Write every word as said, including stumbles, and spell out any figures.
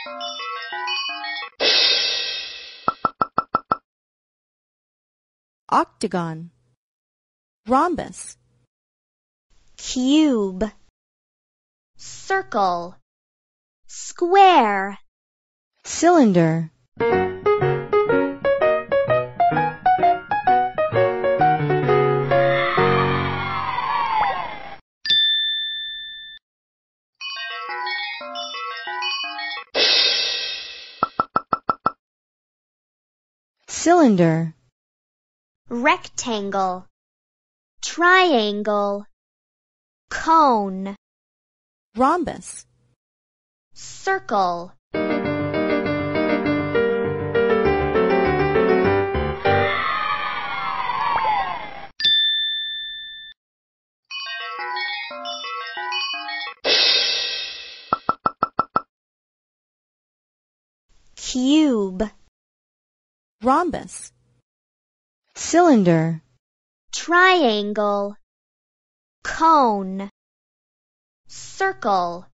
Octagon, rhombus, cube, circle, square, cylinder, cylinder, rectangle, triangle, cone, rhombus, circle, cube, rhombus, cylinder, triangle, cone, circle.